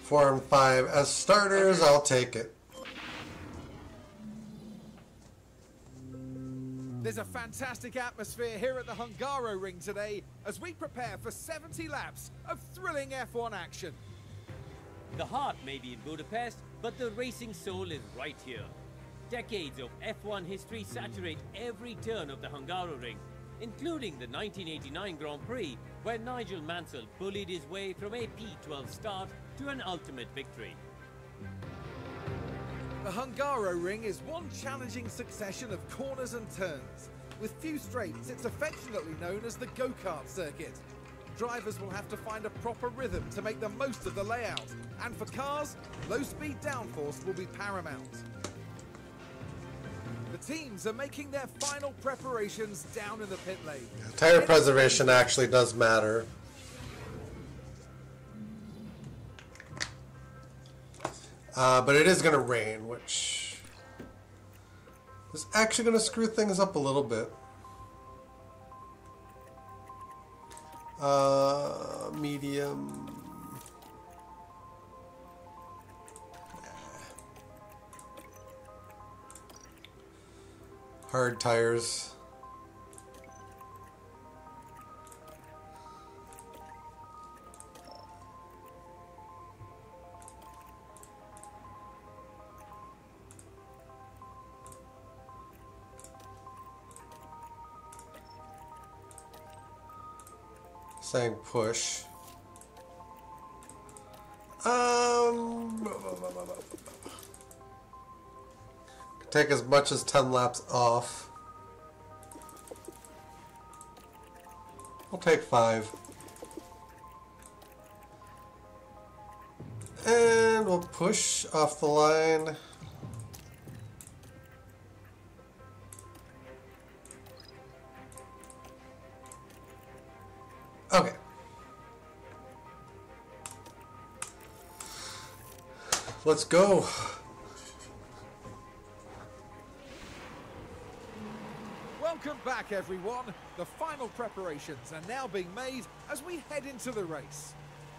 4 and 5 as starters. I'll take it. There's a fantastic atmosphere here at the Hungaroring today as we prepare for 70 laps of thrilling F1 action. The heart may be in Budapest, but the racing soul is right here. Decades of F1 history saturate every turn of the Hungaroring, including the 1989 Grand Prix, where Nigel Mansell bullied his way from a P12 start to an ultimate victory. The Hungaroring is one challenging succession of corners and turns. With few straights, it's affectionately known as the go-kart circuit. Drivers will have to find a proper rhythm to make the most of the layout. And for cars, low-speed downforce will be paramount. The teams are making their final preparations down in the pit lane. Tire preservation actually does matter. But it is going to rain, which is actually going to screw things up a little bit. Medium. Hard tires. Saying push. Take as much as 10 laps off. We'll take 5. And we'll push off the line. Okay. Let's go. Welcome back, everyone. The final preparations are now being made as we head into the race.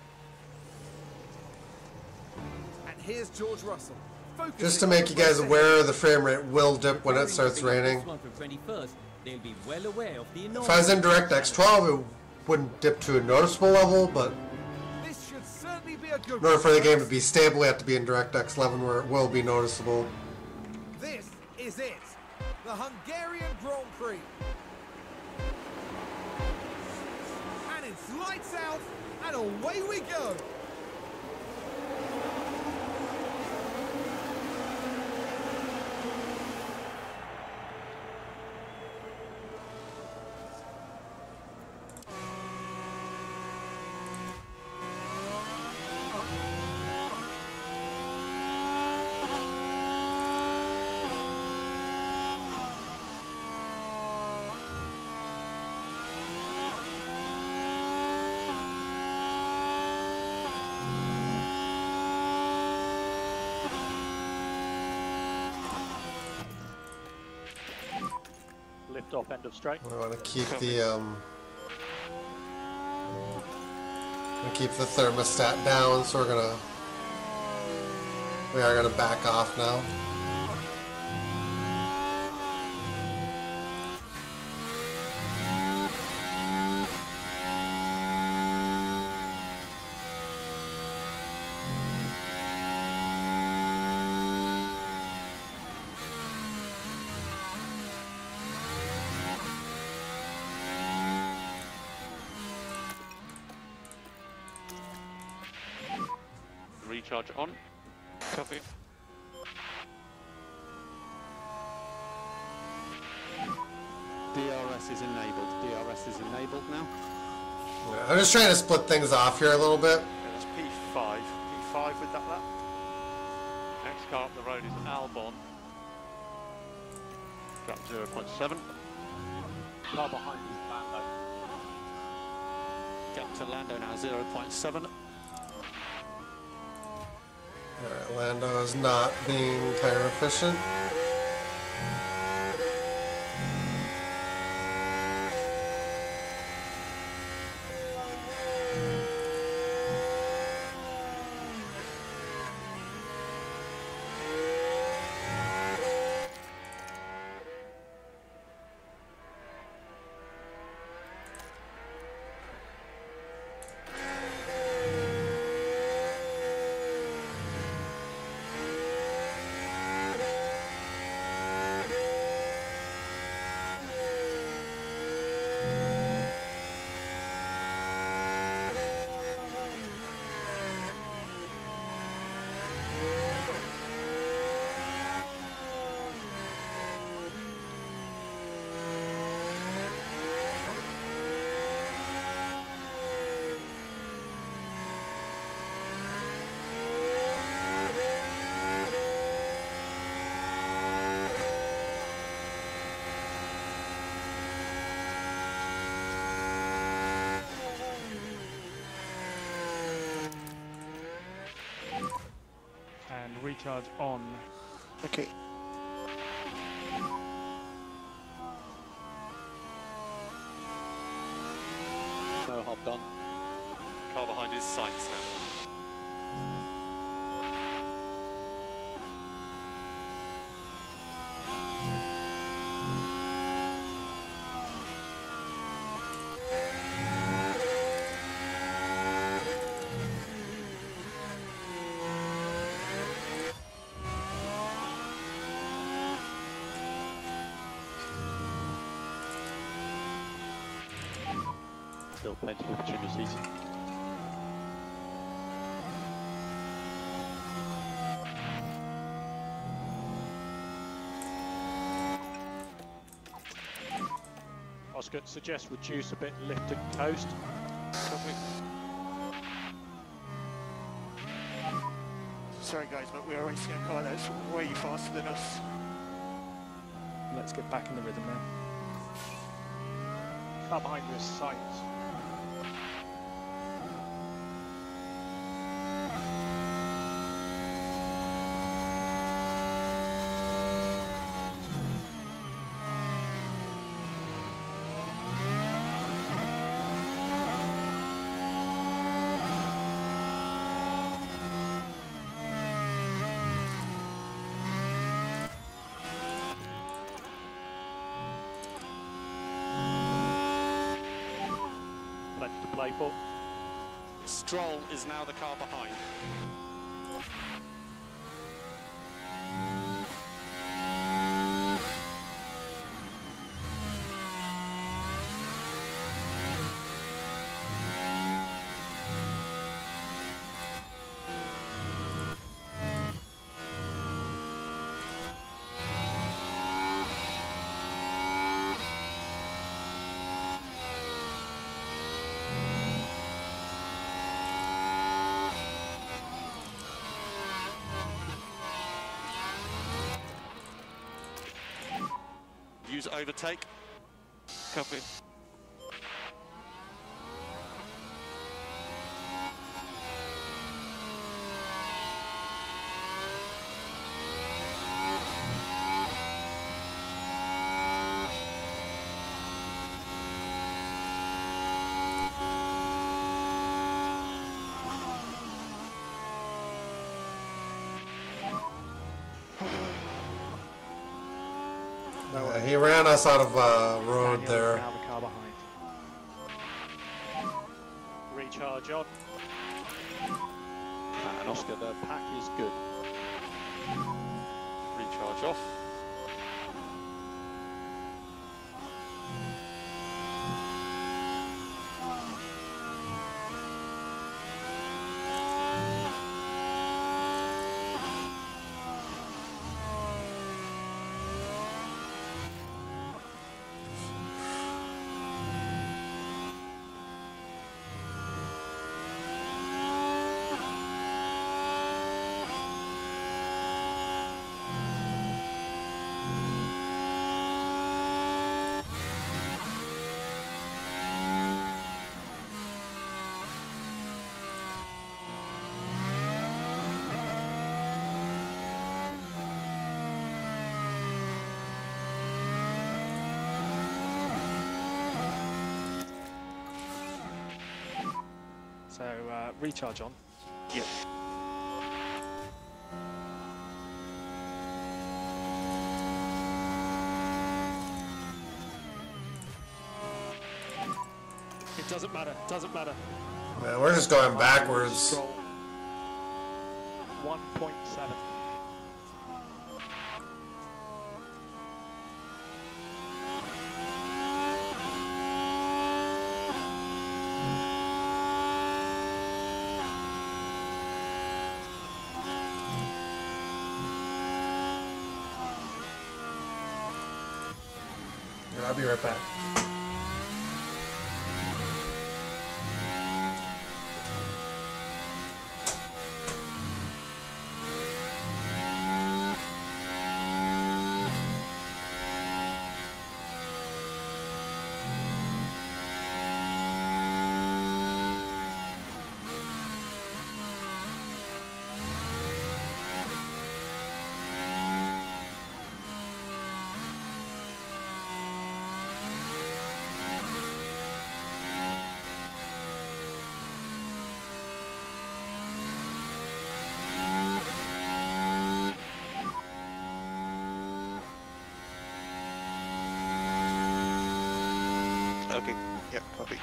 And here's George Russell. Just to make you guys aware, the frame rate will dip when it starts raining. If I was in DirectX 12, it wouldn't dip to a noticeable level, but this should certainly be a good in order for the game to be stable, we have to be in DirectX 11 where it will be noticeable. This is it, the Hungarian Grand Prix. And it's lights out, and away we go. Lift off end of straight. We want to keep the thermostat down, so we are gonna back off now. Recharge on. Copy. DRS is enabled. DRS is enabled now. Yeah, I'm just trying to split things off here a little bit. Yeah, that's P5. P5 with that lap. Next car up the road is Albon. Drop 0.7. Car behind is Lando. Gap to Lando now 0.7. Alright, Lando is not being tire efficient. recharge on. Okay. No hob done. Car behind his sights now. Still plenty of opportunities. Oscar, suggest reduce a bit, lift and coast. Sorry guys, but we are racing a car that's way faster than us. Let's get back in the rhythm now. Car behind your sights. Plenty to play for. Stroll is now the car behind. Use overtake. Copy. He ran us out of road there. Now the car behind. Recharge on. And Oscar, the pack is good. Recharge off. So recharge on. Yep. It doesn't matter, doesn't matter. Man, we're just going backwards. Stroll. 1.7. I'll be right back. derby.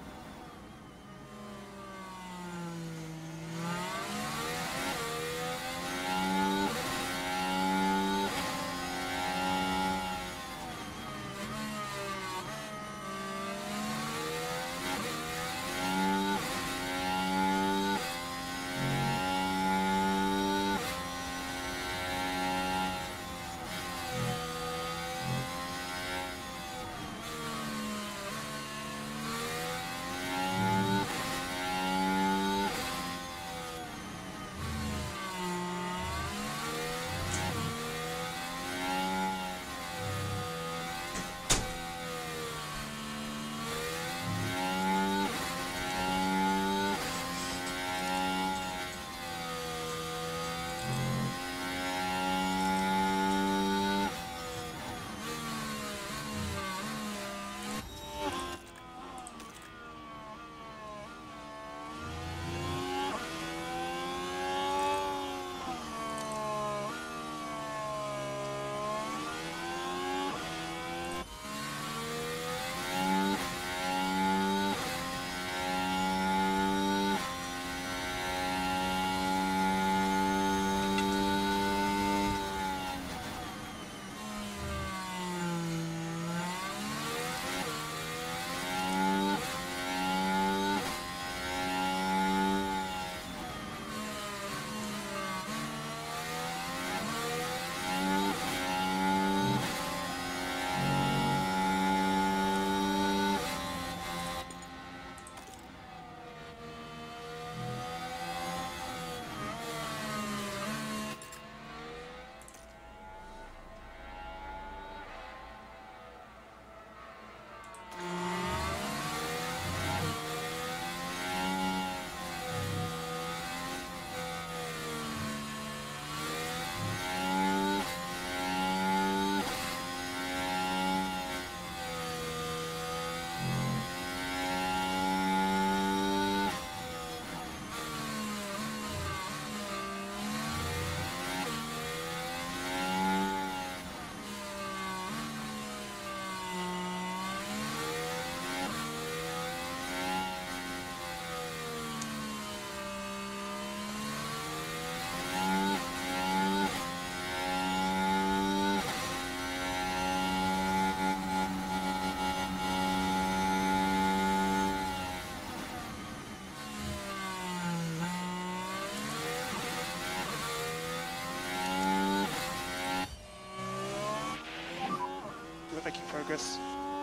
Making progress.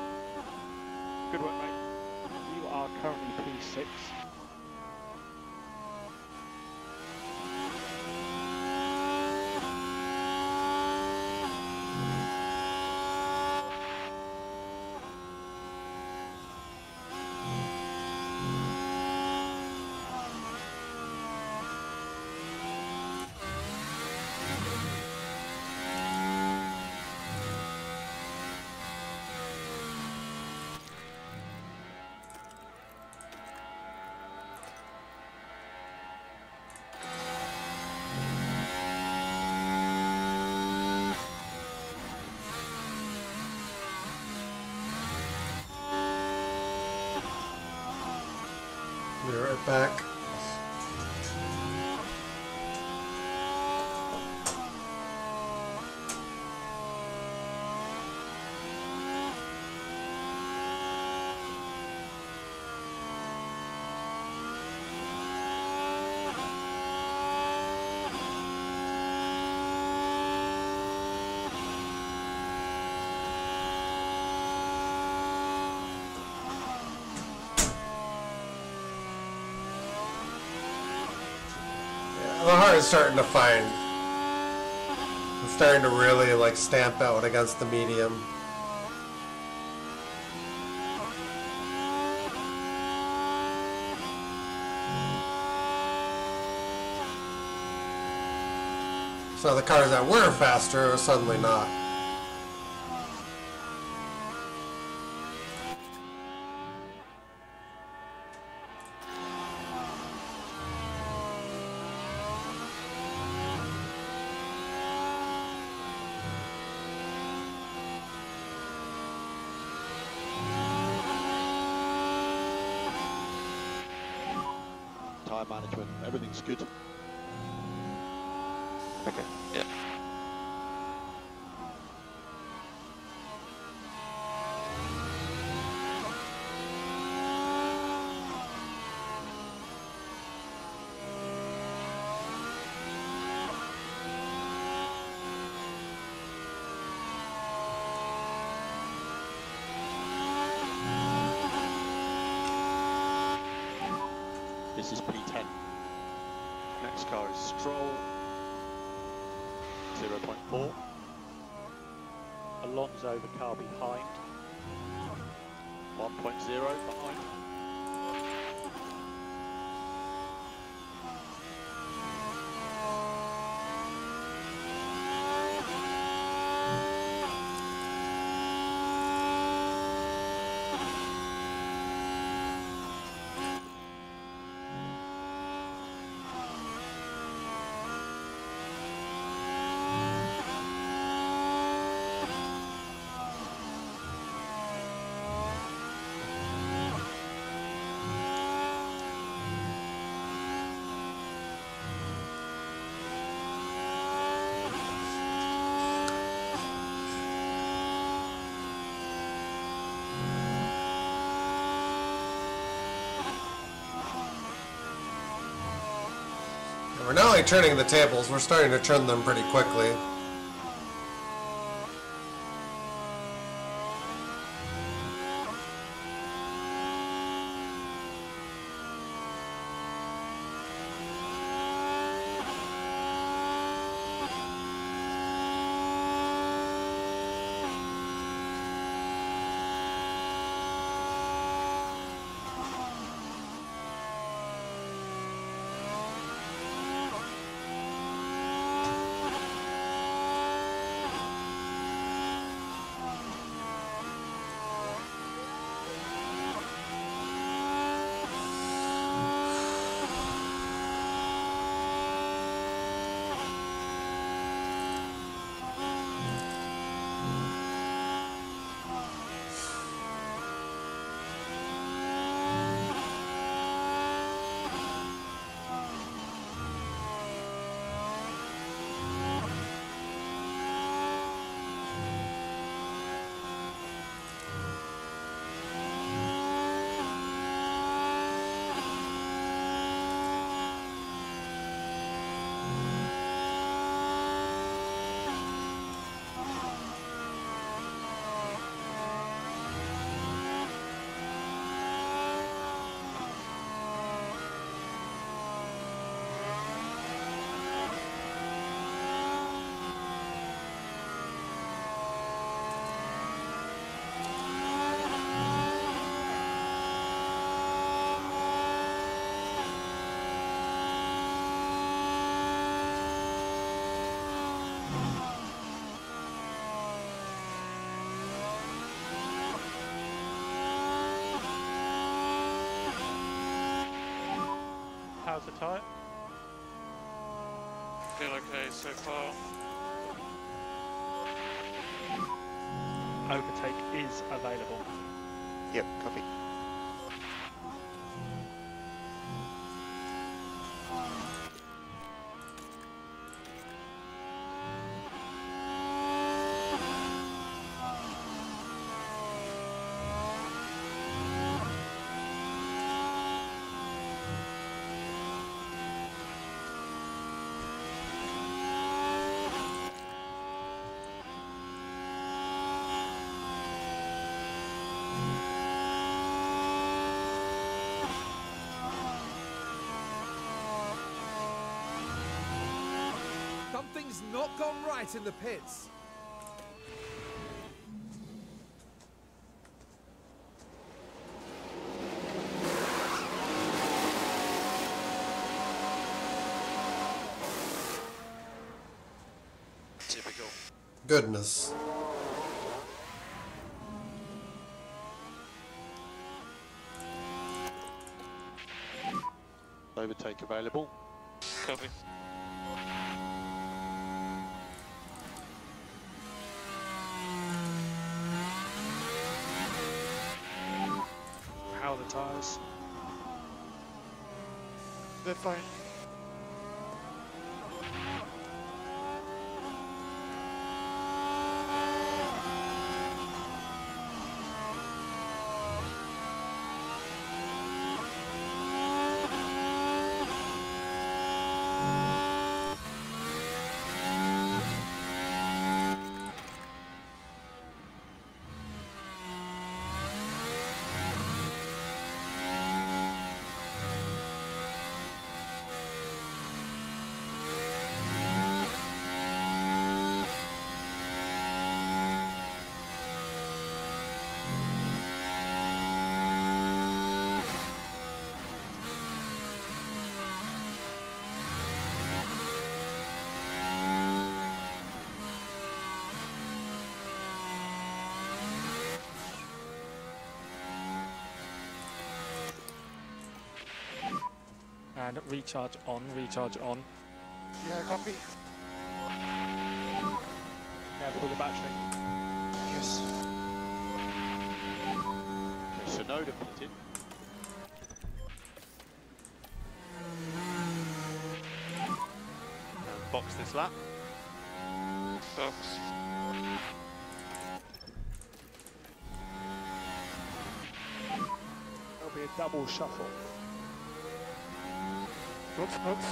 Good work, mate. You are currently P6. Be right back. The heart is starting to find. It's starting to really like stamp out against the medium. So the cars that were faster are suddenly not. tyre management, everything's good. Okay. Yeah. This is P10. Next car is Stroll. 0.4. Alonso, the car behind. 1.0 behind. We're not only turning the tables, we're starting to turn them pretty quickly. How's the tyre? Feel okay so far. Overtake is available. Yep, copy. Something's not gone right in the pits. Typical. Goodness. Overtake available. Copy. How are the tyres? They're fine. And recharge on, recharge on. Yeah, copy. Careful with the battery. Yes. Shinoda pitted. And box this lap. Box. There'll be a double shuffle. Box, box.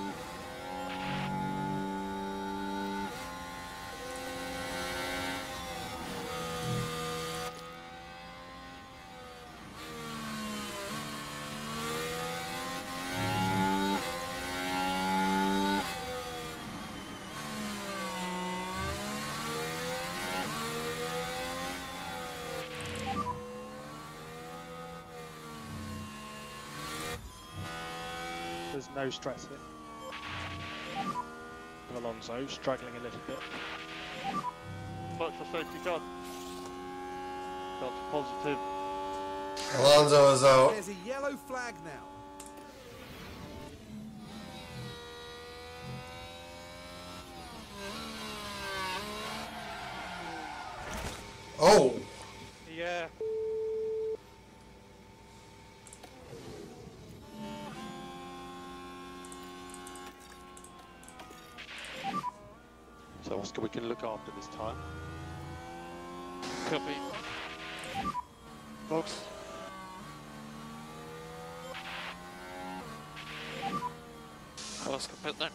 There's no stress here. Alonso struggling a little bit. Watch for safety car. Delta positive. Alonso is out. There's a yellow flag now. Oh! Yeah. So Oscar, we can look after this time. Copy. Box. Oscar, pit there.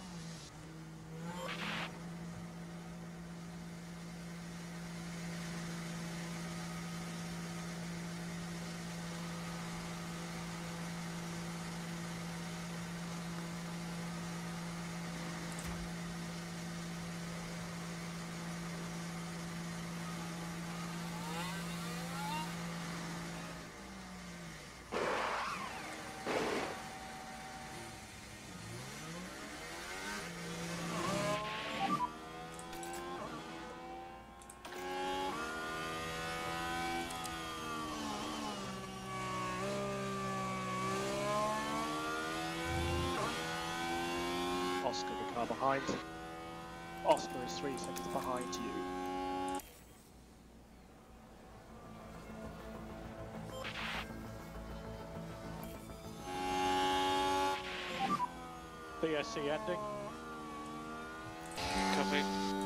Oscar, the car behind. Oscar is 3 seconds behind you. BSC ending. Copy.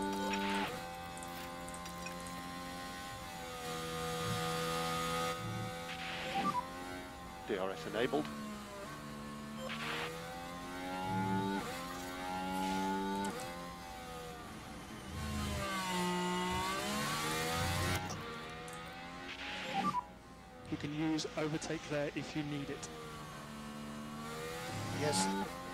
DRS enabled. You can use overtake there if you need it. Yes.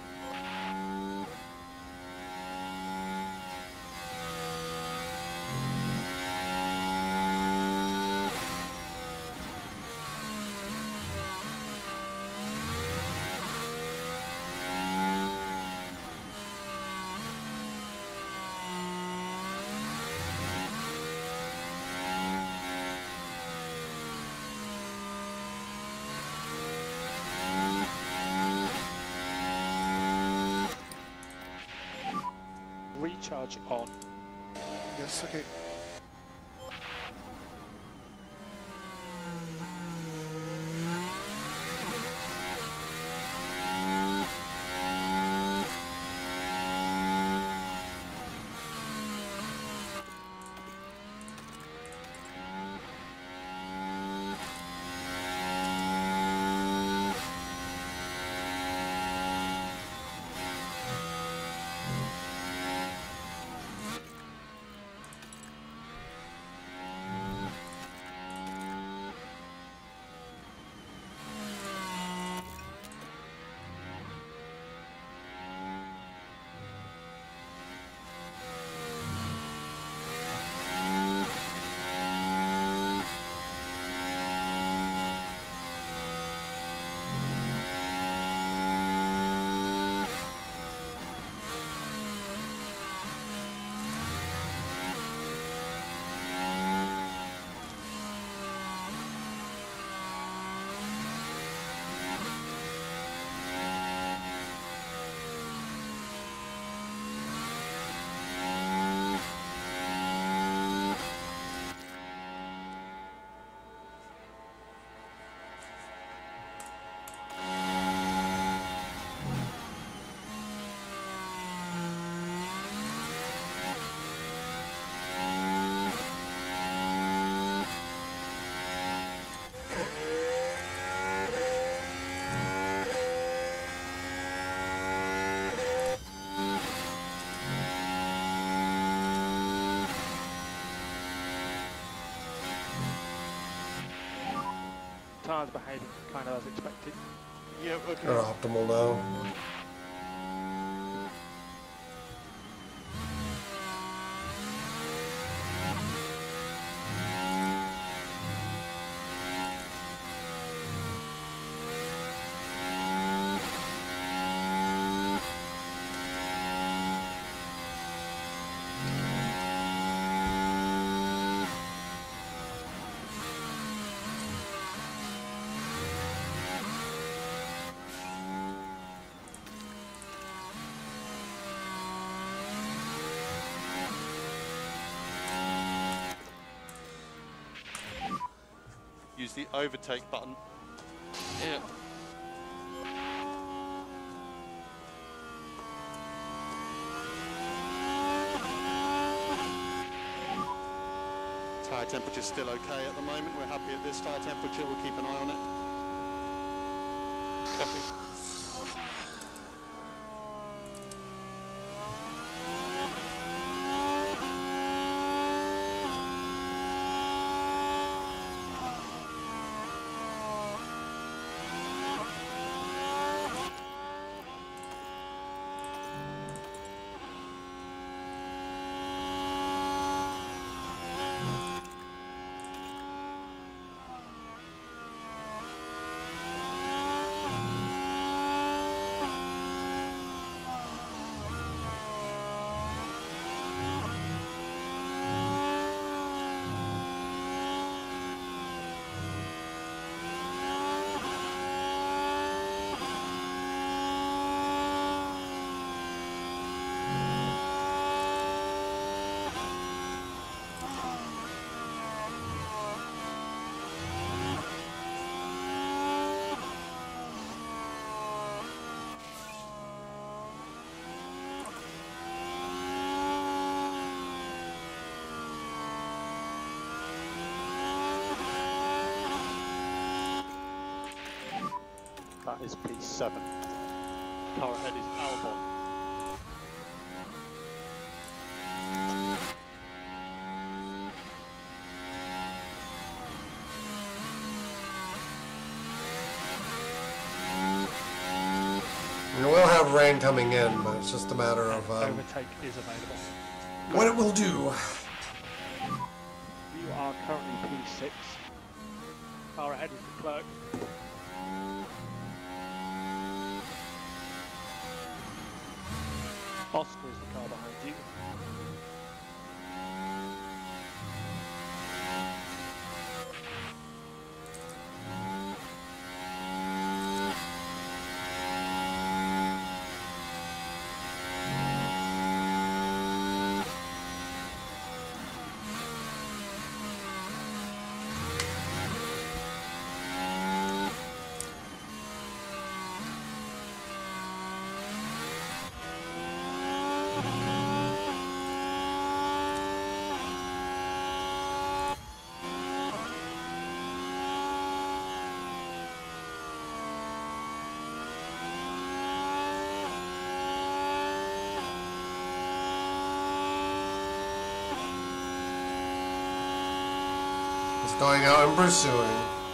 Recharge on. Yes, okay. car's behaving kind of as expected. Yeah, okay. They're optimal now. Use the overtake button. Yeah. Tyre temperature's still okay at the moment. We're happy at this tyre temperature. We'll keep an eye on it. Copy. That is P7. Car ahead is Albon. And we'll have rain coming in, but it's just a matter of Overtake is available. what it will do. You are currently P6. Car ahead is the clerk. Oscar is the car behind you. It's going out and pursuing.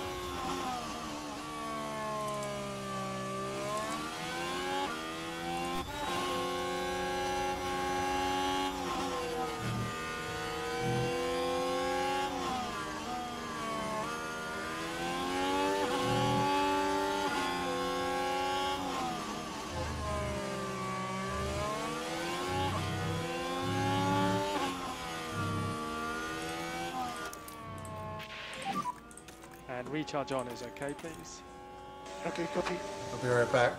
And recharge on is okay, please. Okay, copy. I'll be right back.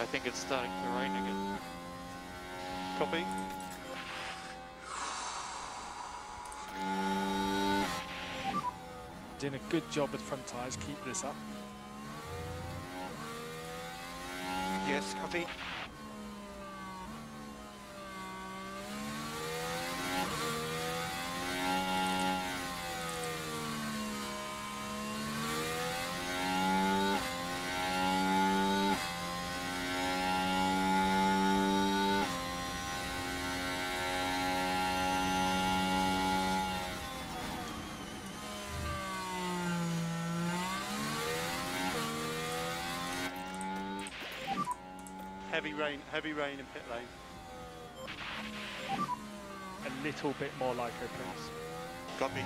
I think it's starting to rain again. Copy. Doing a good job with front tyres, keep this up. Yes, copy. Heavy rain in pit lane. A little bit more Lyco, please. Copy.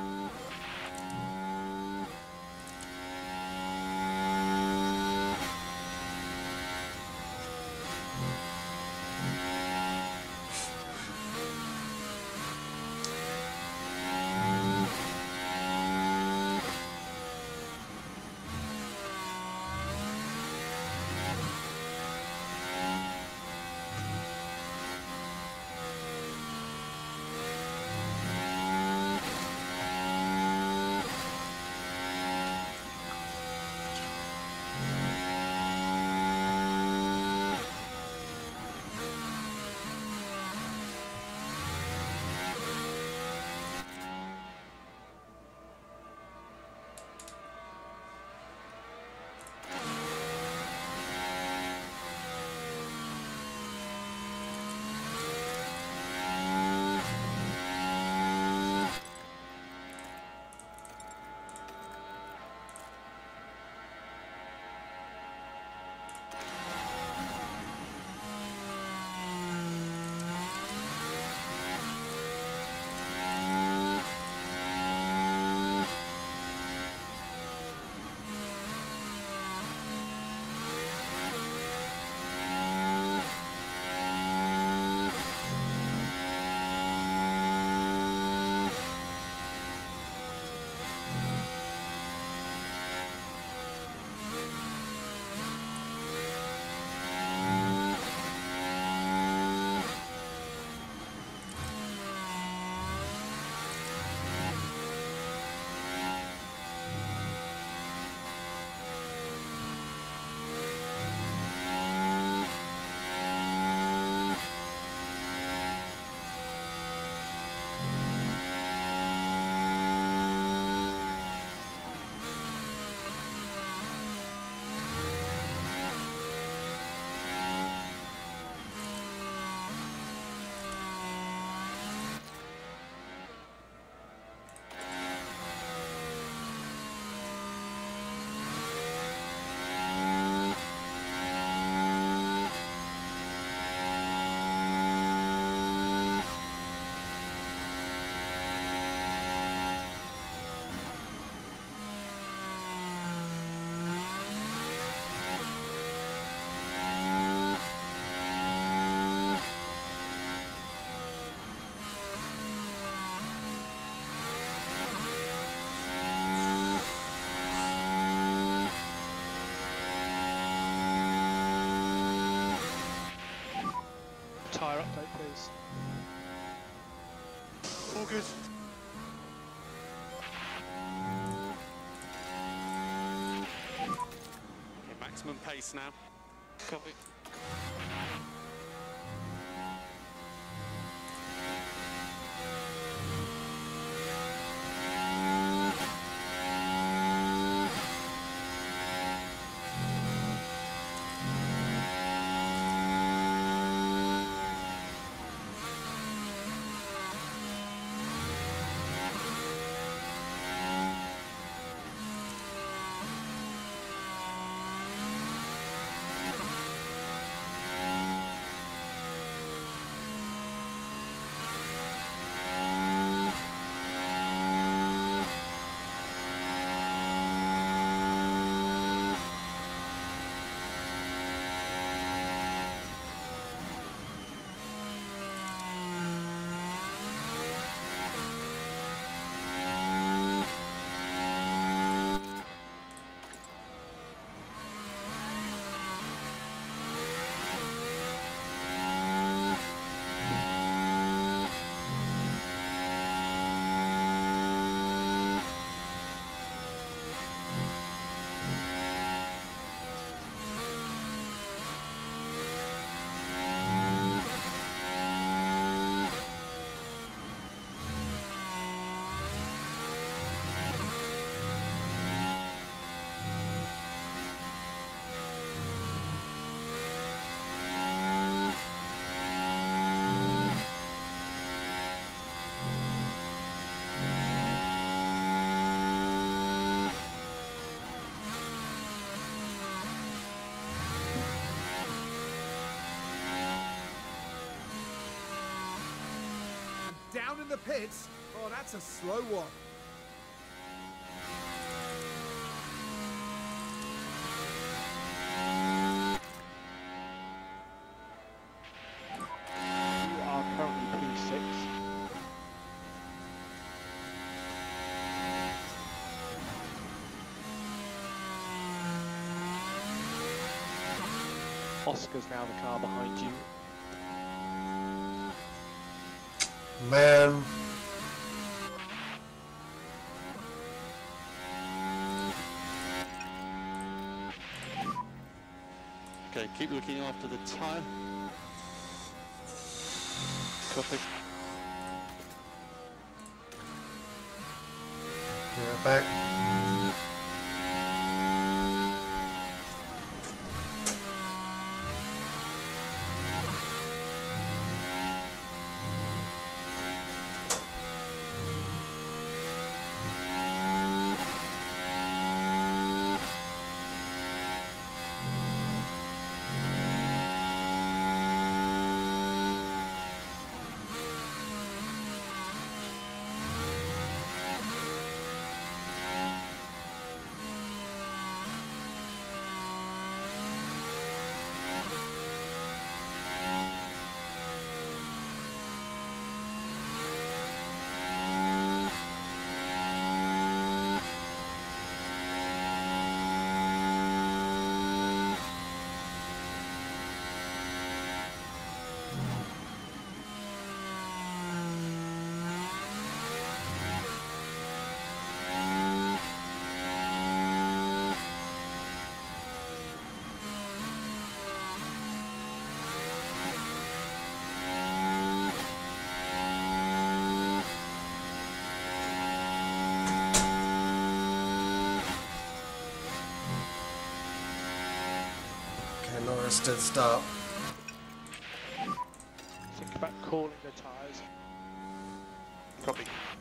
Tyre update, please. All good. Okay, maximum pace now. Copy. down in the pits. Oh, that's a slow one. You are currently P6. Oscar's now the car behind you. Man. Okay, keep looking after the tyre. Copy. Yeah, back. Norris did stop. Think about calling the tyres. Copy.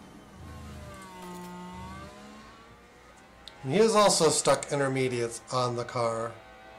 He is also stuck intermediates on the car.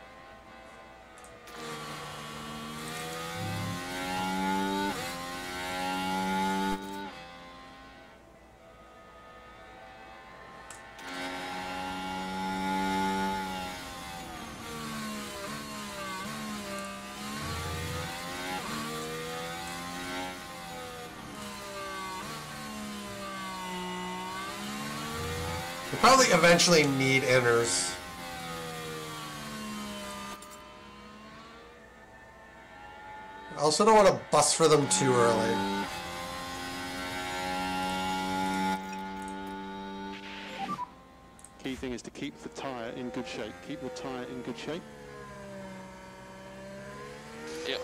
We'll probably eventually need inners. I also don't want to bust for them too early. Key thing is to keep the tyre in good shape. Keep the tyre in good shape. Yep.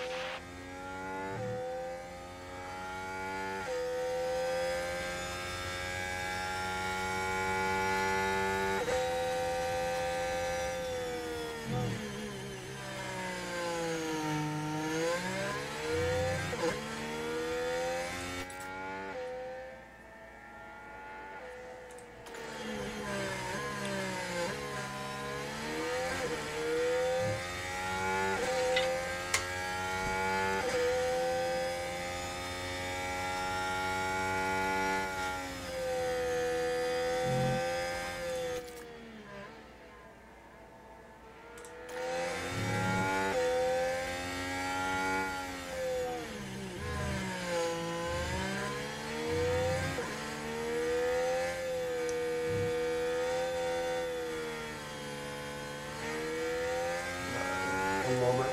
One moment.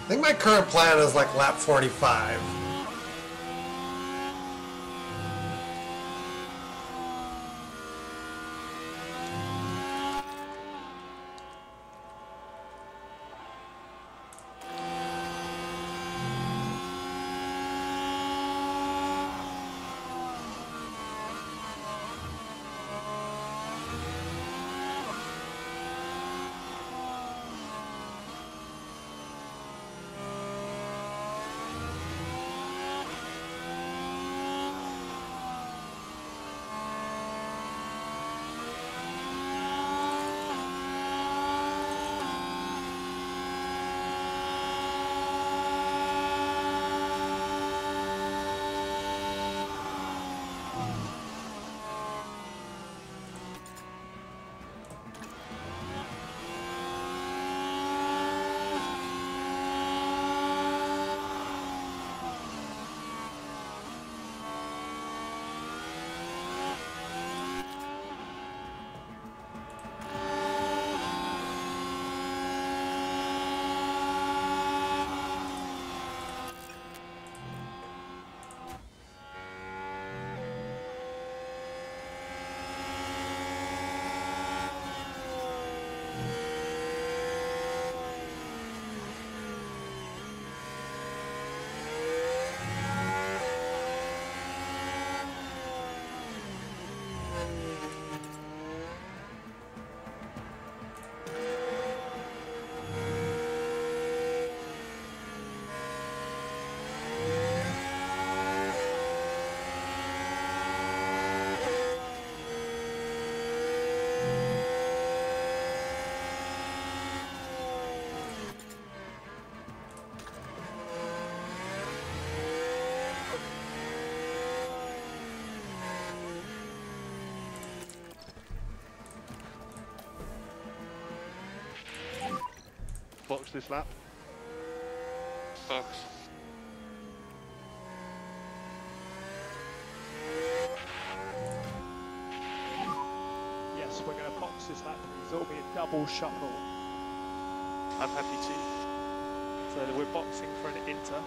I think my current plan is like lap 45. Box this lap. Box. Yes, we're going to box this lap because it'll be a double shuffle. I'm happy to. So we're boxing for an inter.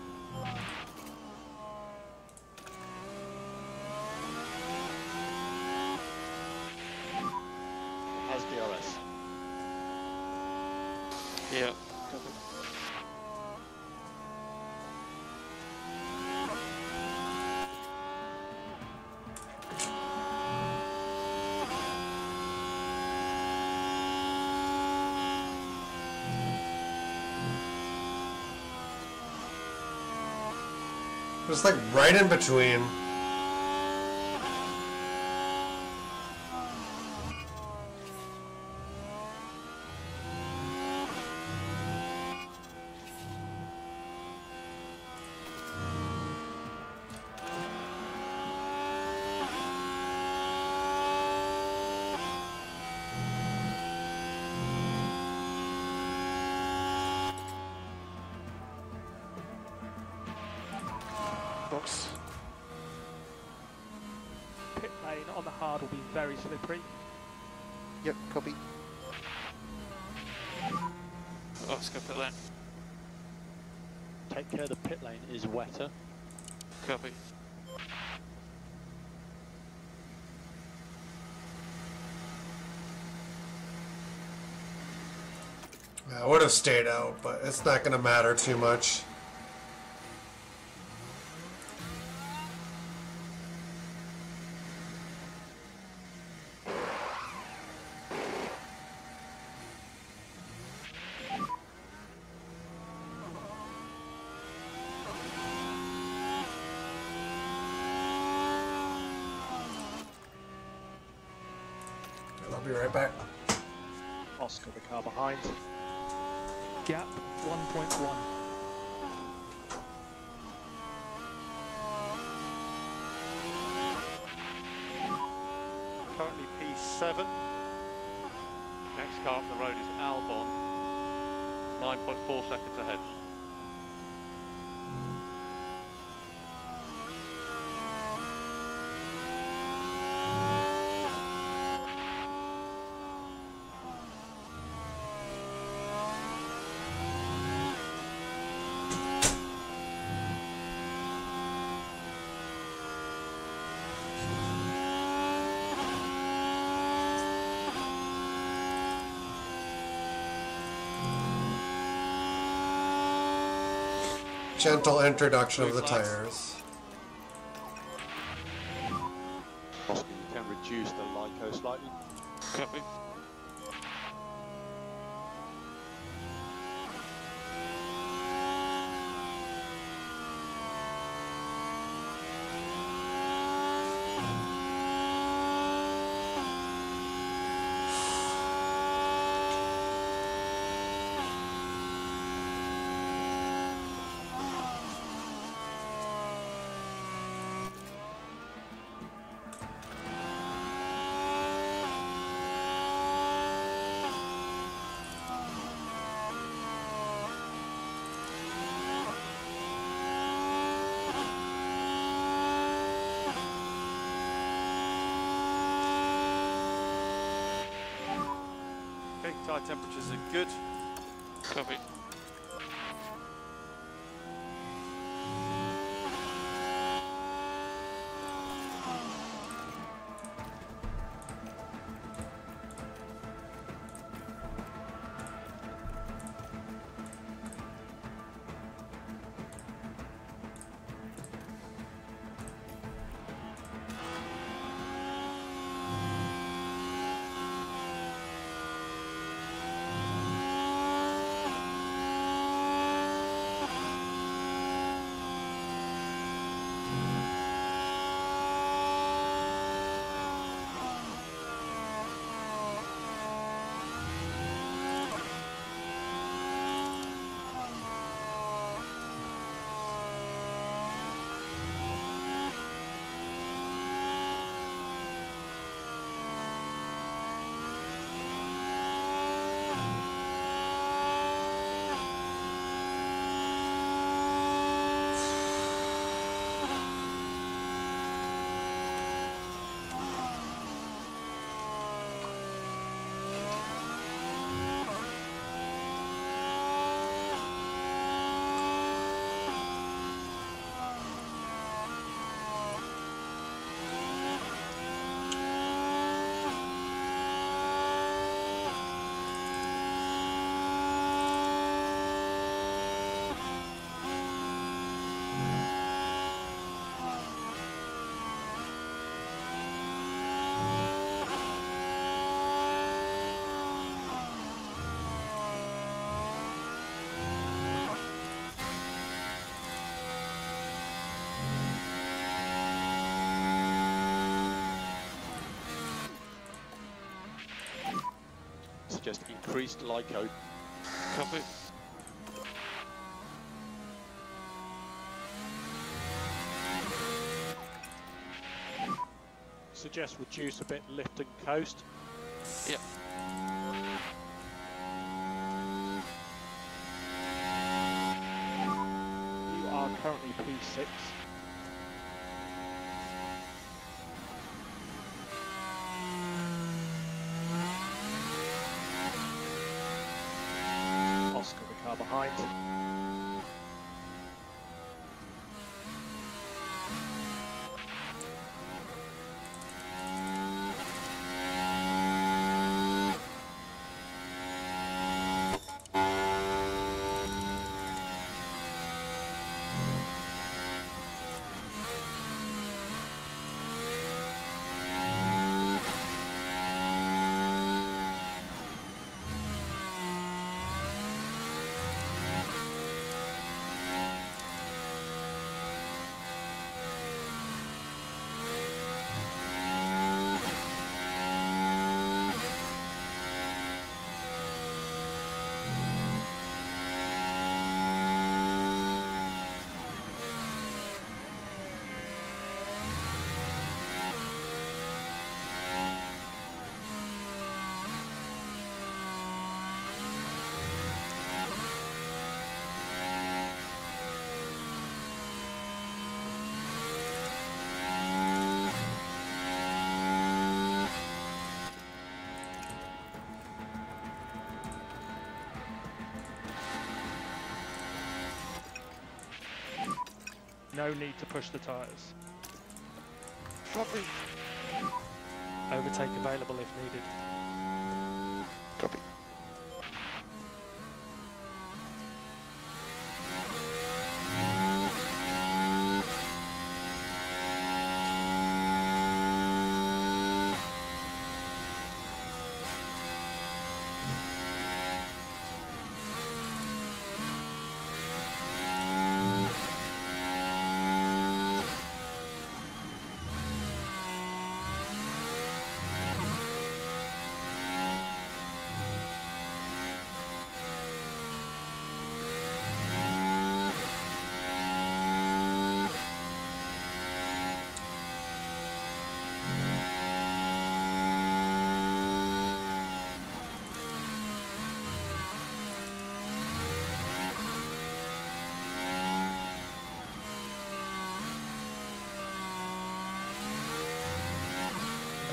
Has DRS. Yeah. Just like right in between. Box. Pit lane on the hard will be very slippery. Yep, copy. Oscar, put that. Take care, the pit lane is wetter. Copy. I would have stayed out, but it's not going to matter too much. I'll be right back. Oscar, the car behind. Gap 1.1. Currently P7. Next car up the road is Albon. 9.4 seconds ahead. gentle introduction of Blue the flags. tires. Oscar, you can reduce the Lyco slightly. Copy. Okay, tyre temperatures are good. Copy. Suggest increased Lyco. Copy. Suggest reduce a bit lift and coast. Yep. You are currently P6. Oscar, the car behind. No need to push the tyres. Copy. Overtake available if needed. Copy.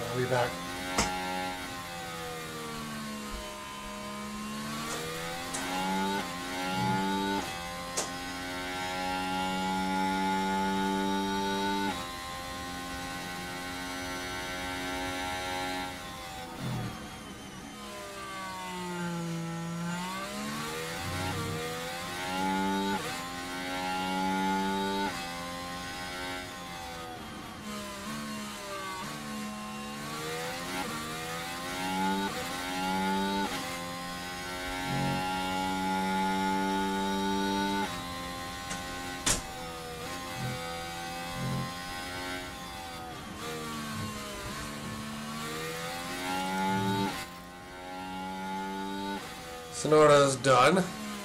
I'll be back. Sonora is done.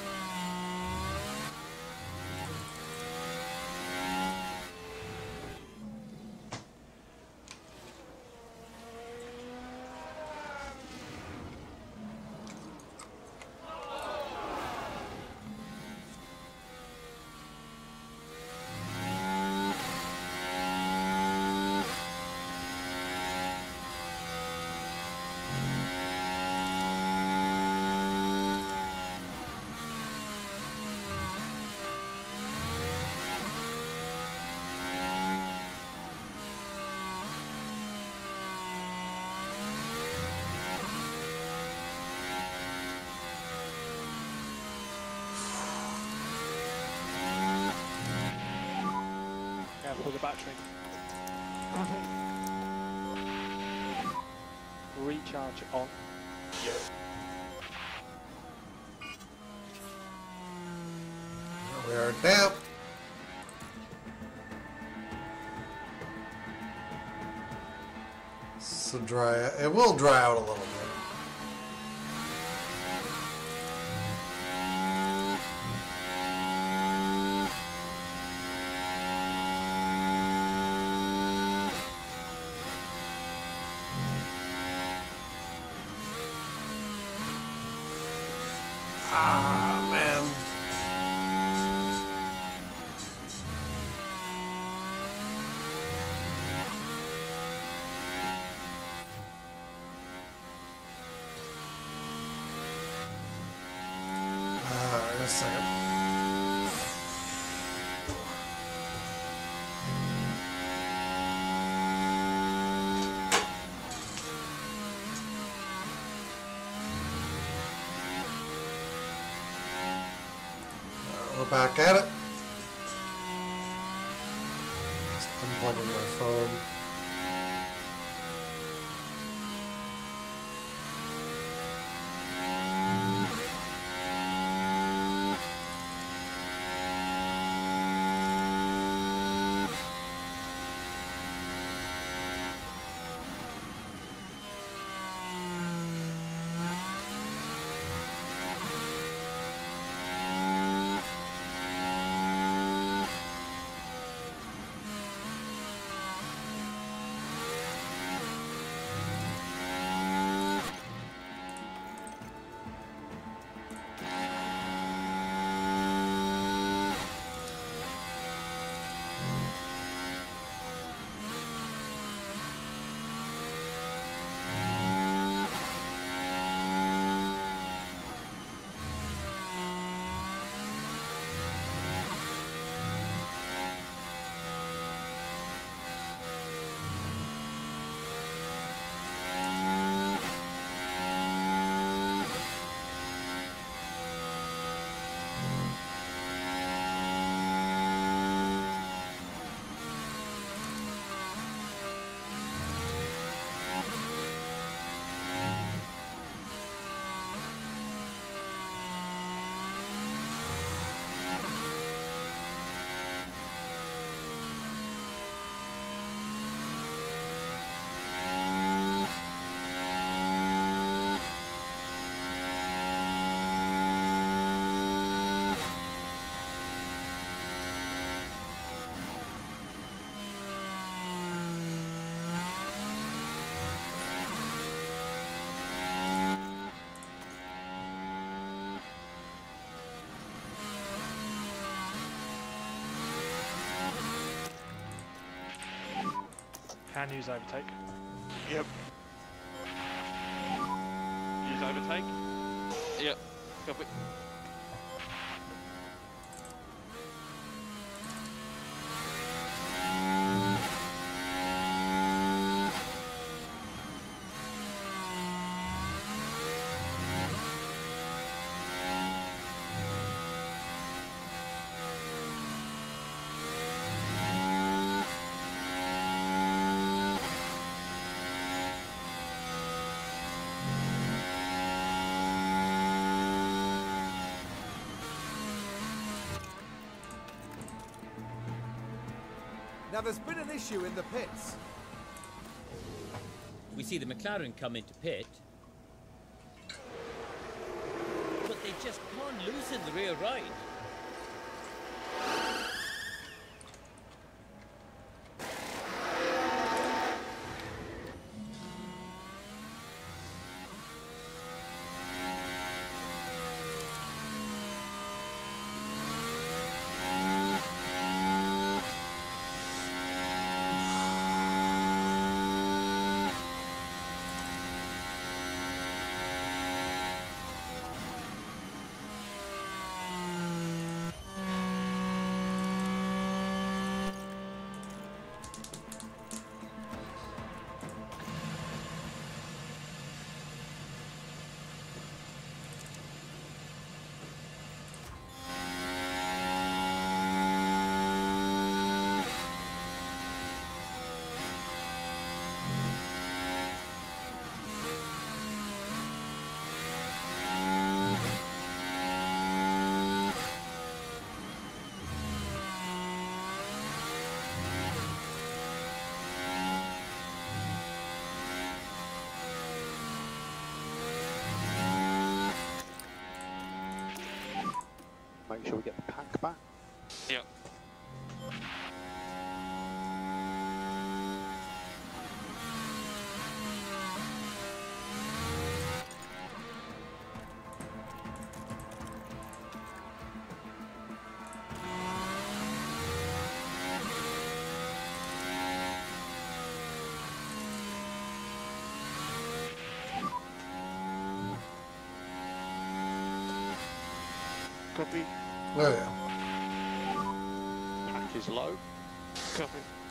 For the battery. Recharge on. We are damp. So dry. It will dry out a little bit. Ah, man. Wait a second. We're back at it. Just unplugging my phone. Can use overtake. Yep. Use overtake. Yep. Copy. Now there's been an issue in the pits. We see the McLaren come into pit, but they just can't loosen the rear right. Make sure we get the pack back. Yep. Copy. Oh yeah. Pack is low. Copy.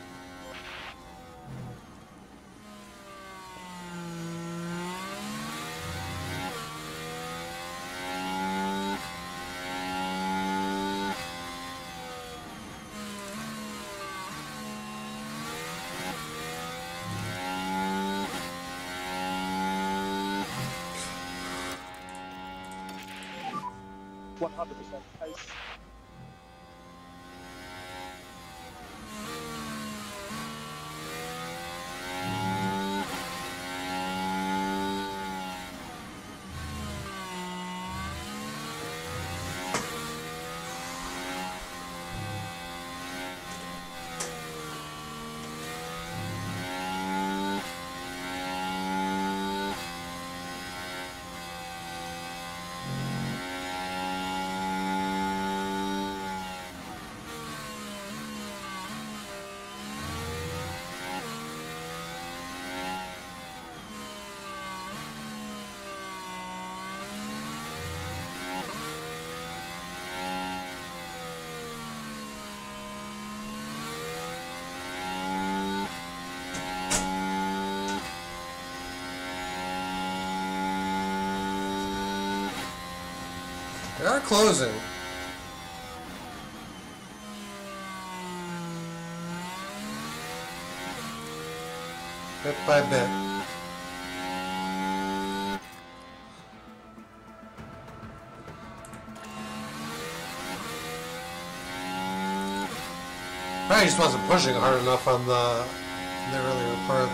One 100% pace. They are closing. Bit by bit. Probably just wasn't pushing hard enough on the earlier parts.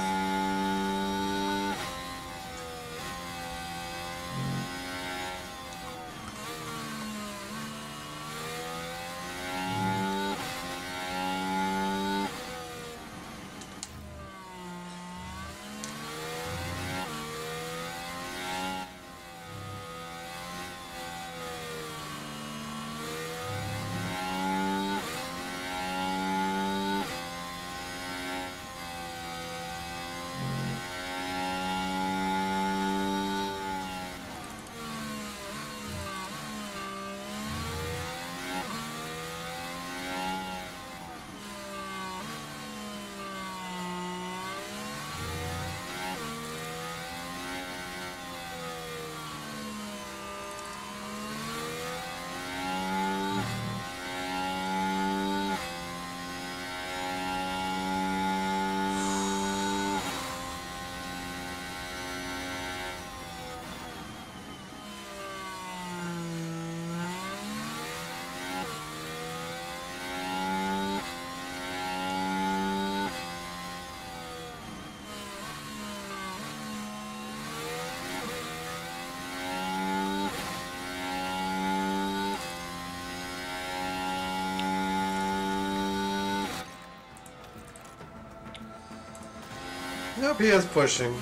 Yep, he is pushing.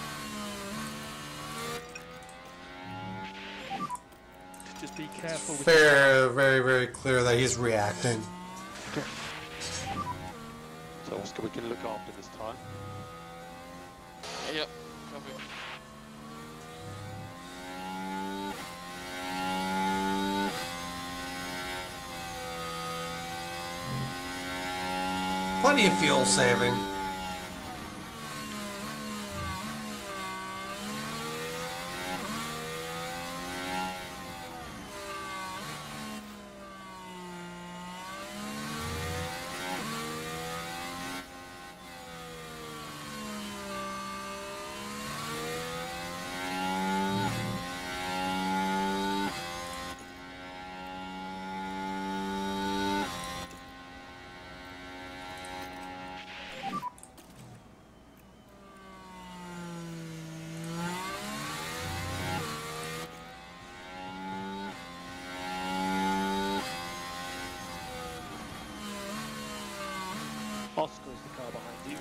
Just be careful with Very clear that he's reacting. So Oscar, we can look after this time. Yep, copy. Plenty of fuel saving. Oscar is the car behind you.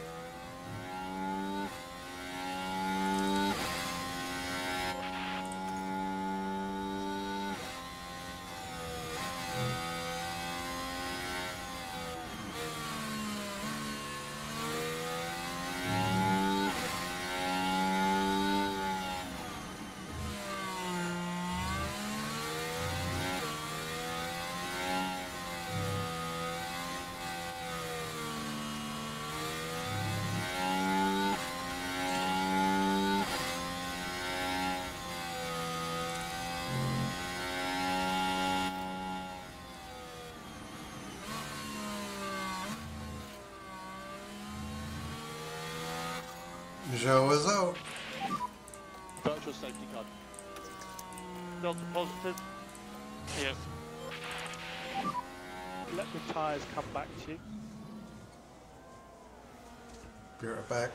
Joe is out. Virtual safety car. Delta positive. Yes. Let the tyres come back to you. Be right back.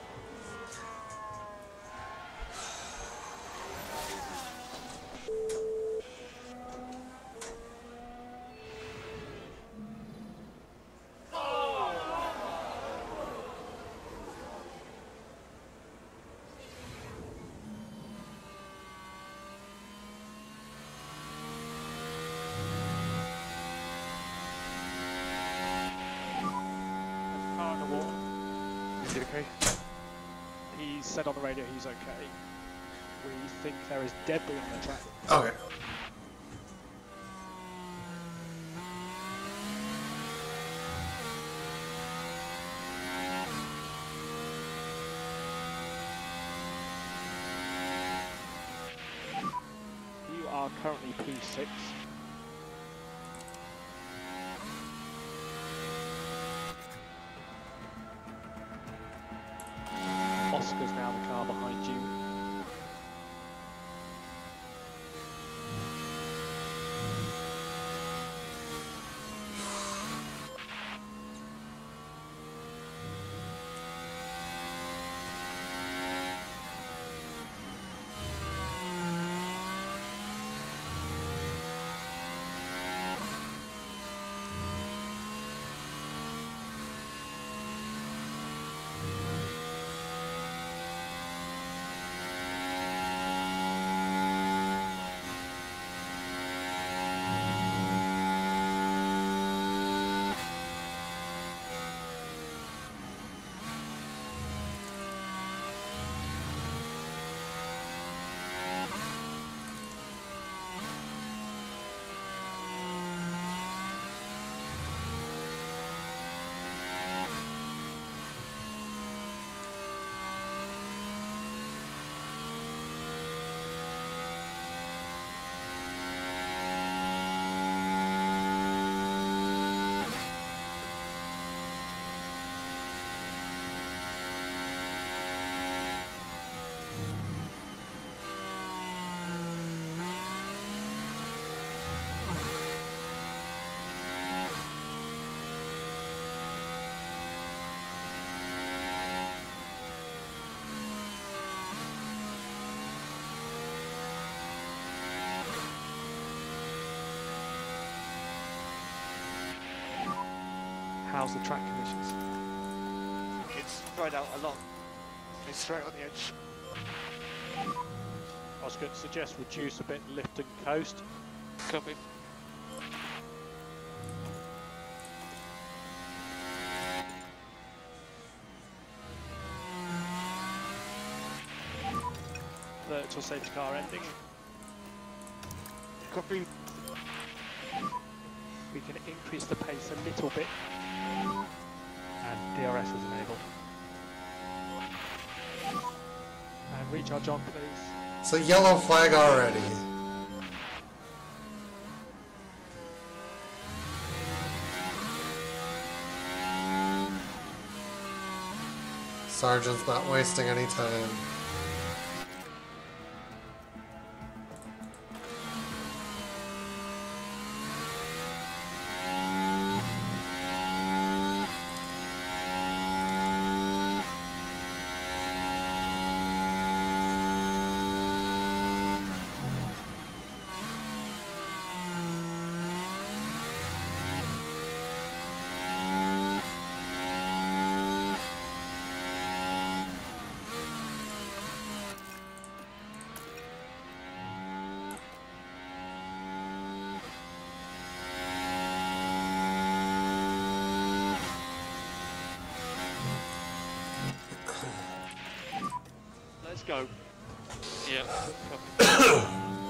Car in the water. Is he okay? He said on the radio he's okay. We think there is debris on the track. Okay. You are currently P6. Oscar's now the car behind you. How's the track conditions? It's dried out a lot. me straight on the edge. I was going to suggest reduce a bit, lift and coast. Copy. Virtual safety car ending. Copy. We can increase the pace a little bit. And DRS is enabled. And recharge on, please. It's a yellow flag already. Sergeant's not wasting any time. Let's go. Yeah. Copy.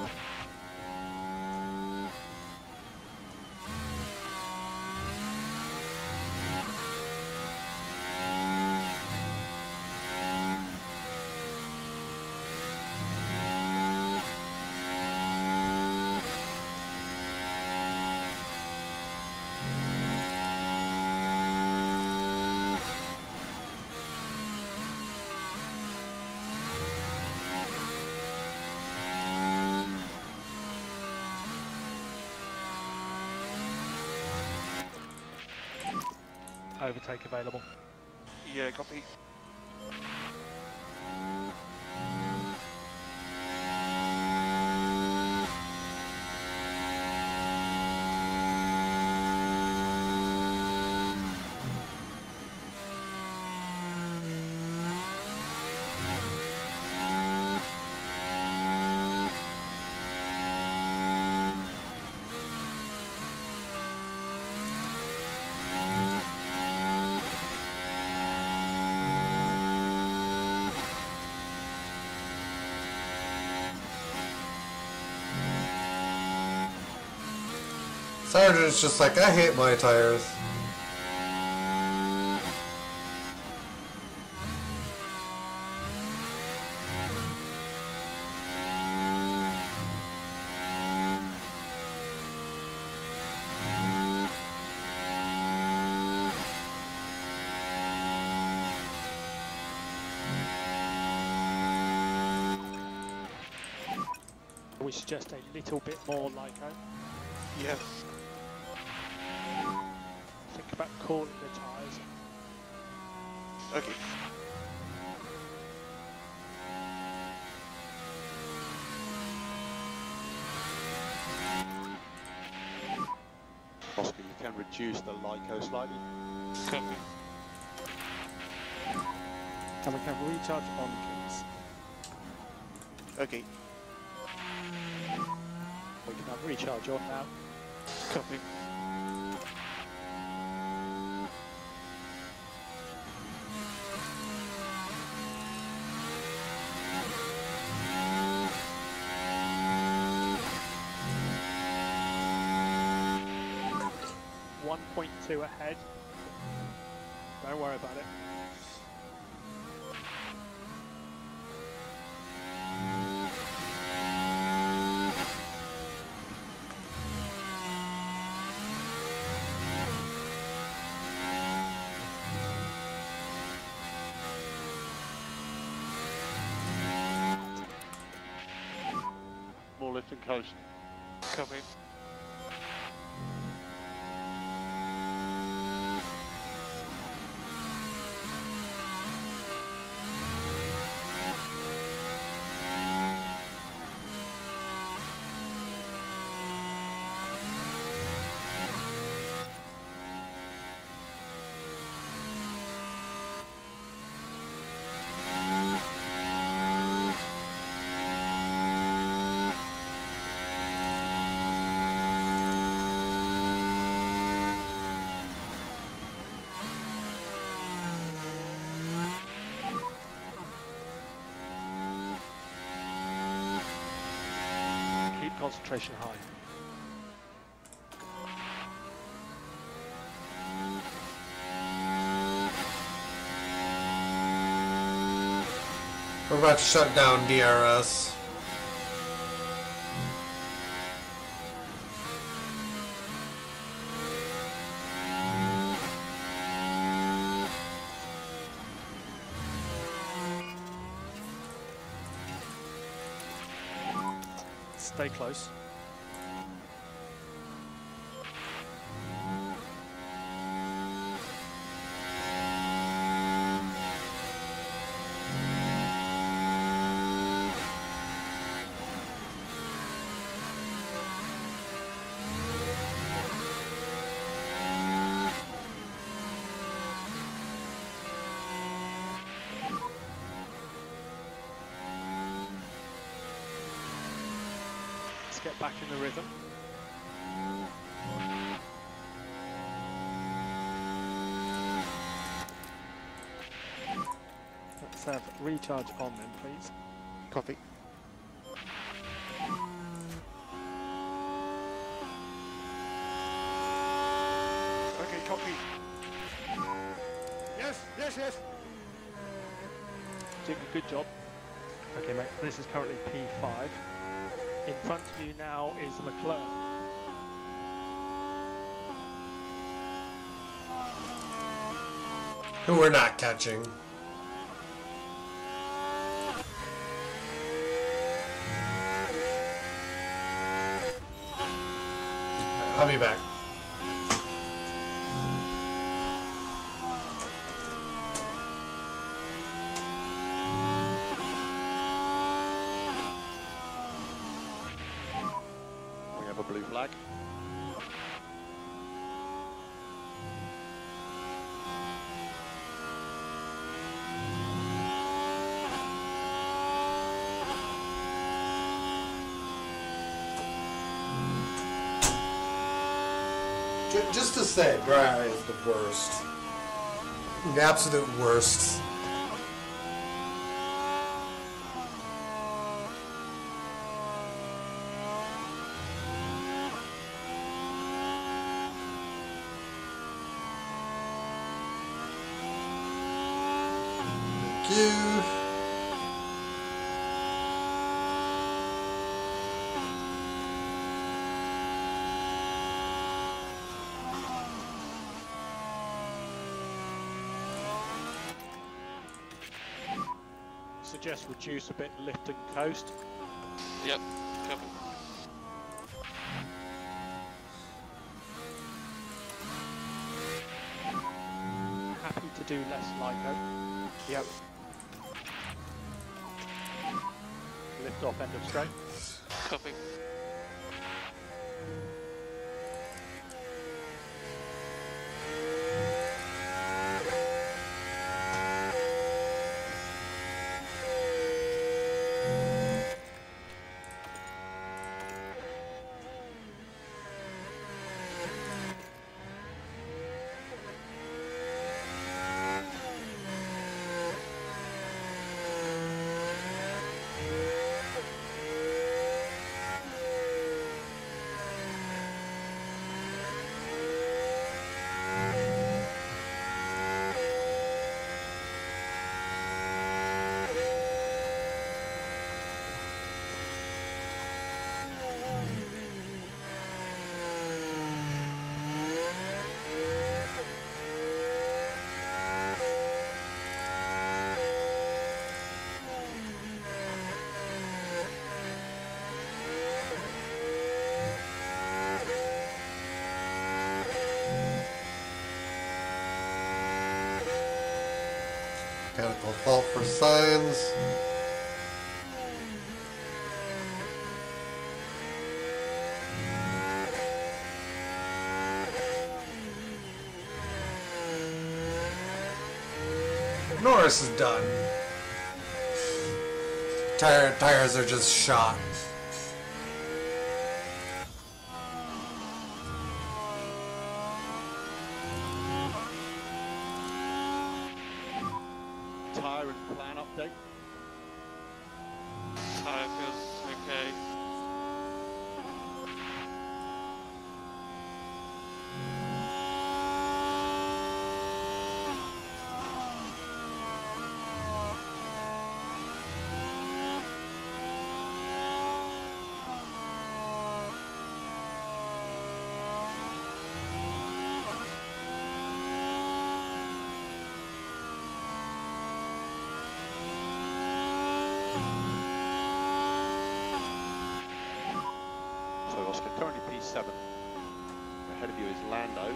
Overtake available. Yeah, copy. Sergeant's just like, I hate my tires. We suggest a little bit more Lyco. Yes. Think about cooling the tyres. Okay. Oscar, you can reduce the Lyco slightly. Copy. And we can recharge on, please. Okay. We can have recharge on now. Copy. .2 ahead. Don't worry about it. More lift and coast. Copy. concentration high. We're about to shut down DRS. Stay close. Get back in the rhythm. Let's have recharge on then, please. Copy. Okay, copy. Yes, yes, yes. Doing a good job. Okay, mate, this is currently P5. In front of you now is the McLaren. Who we're not catching. I'll be back. We have a blue flag. Just to say, dry is the worst. The absolute worst. Thank you. Suggest reduce a bit, lift and coast. Yep, copy. Happy to do less LICO. Yep. Lift off end of straight. Copy. Mechanical fault for signs. Norris is done. Tires are just shot. Tyre and plan update. Tyre feels okay. currently P7. Ahead of you is Lando.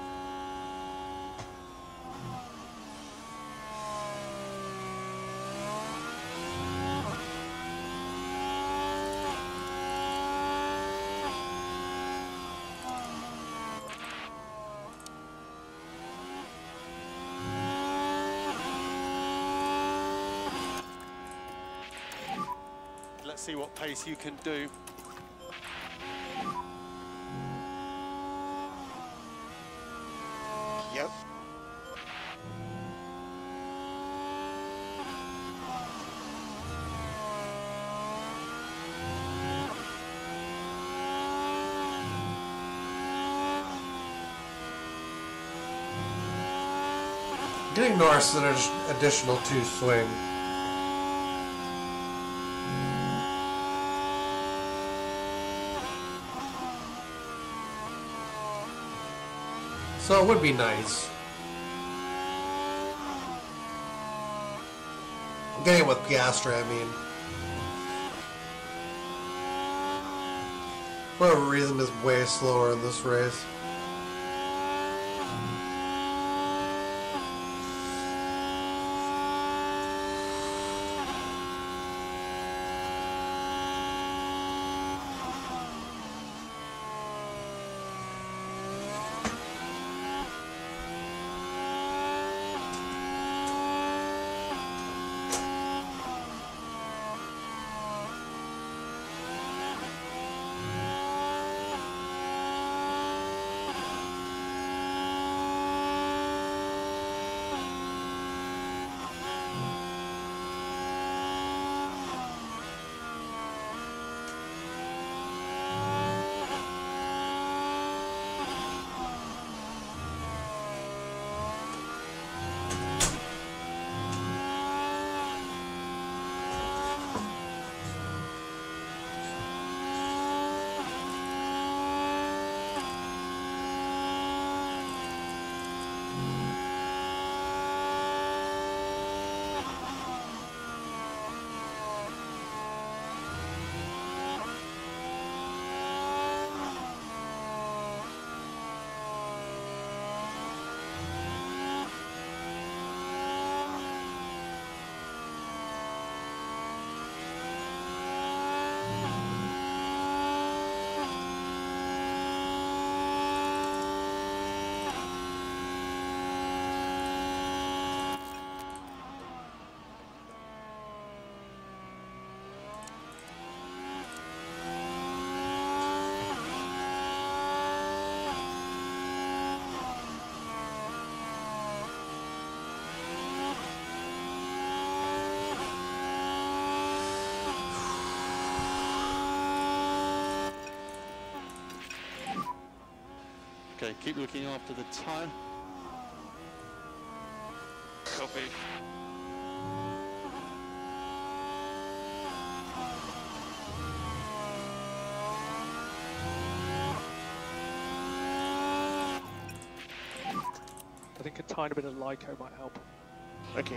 Let's see what pace you can do. Yep. Getting Norris an additional 2 swing. So it would be nice. Getting with Piastri, I mean. For whatever reason, is way slower in this race. Okay, keep looking after the tyre. Copy. I think a tiny bit of Lyco might help. Okay.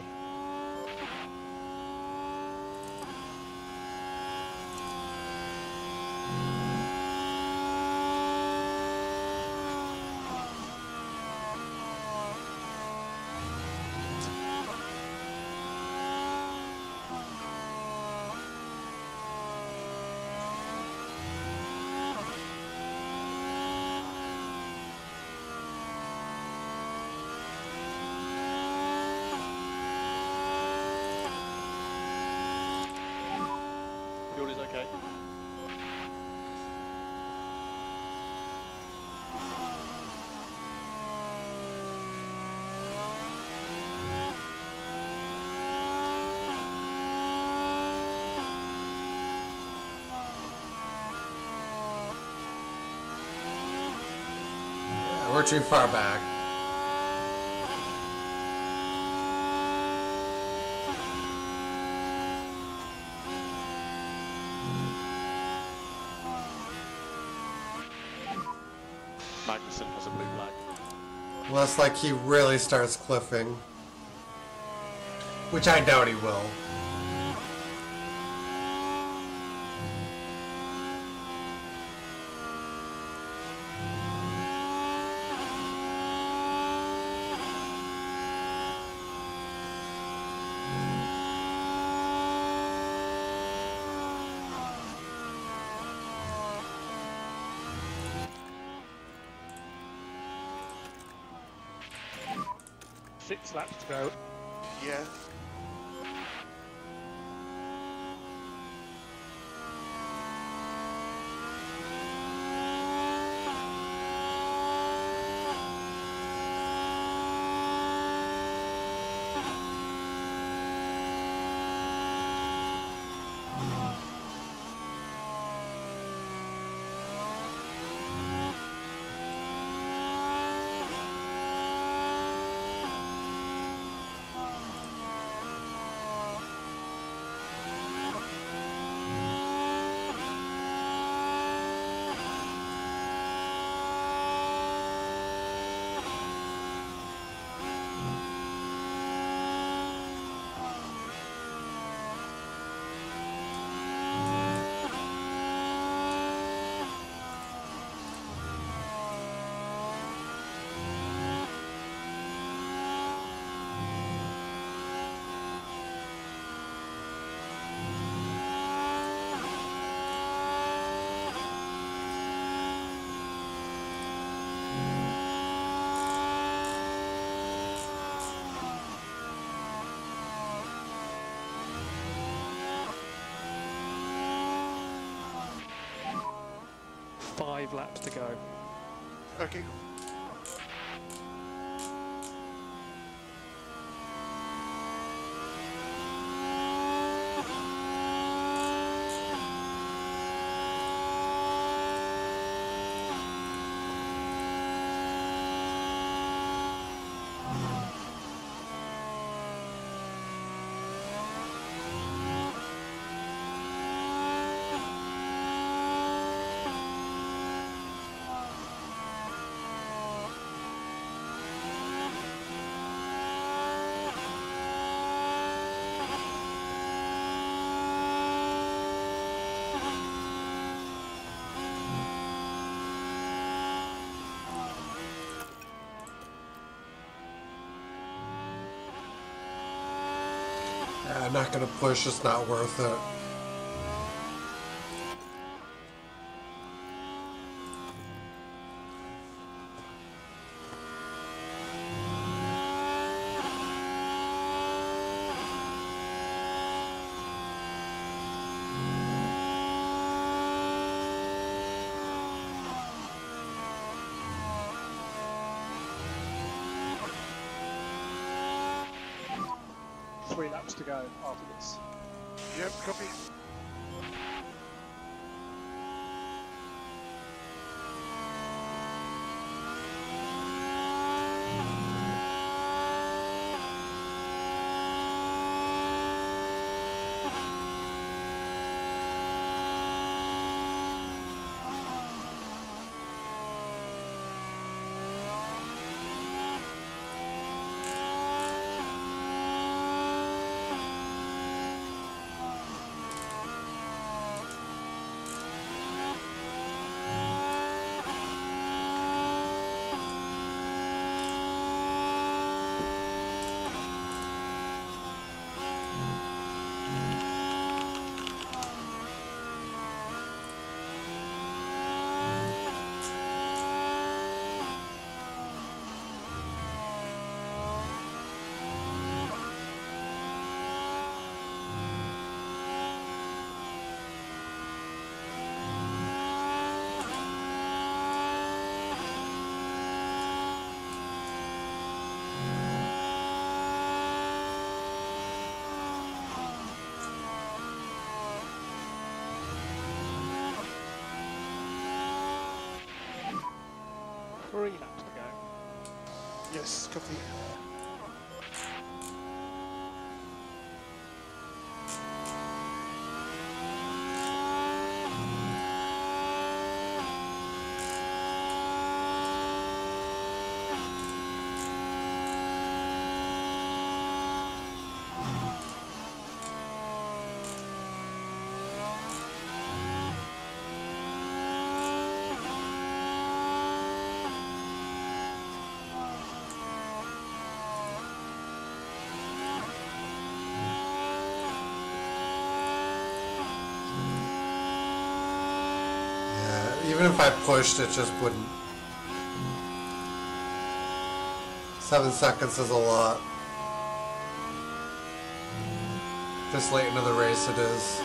Fuel is okay. Yeah, we're too far back. Magnussen has a blue flag. Unless, like, he really starts cliffing. Which I doubt he will. 6 laps to go. Yeah. Five laps to go. Okay. I'm not gonna push, it's not worth it. Three laps to go after this. Yep, copy. Three laps to go. Yes, copy. Even if I pushed, it just wouldn't. It's 7 seconds is a lot. This late into the race it is.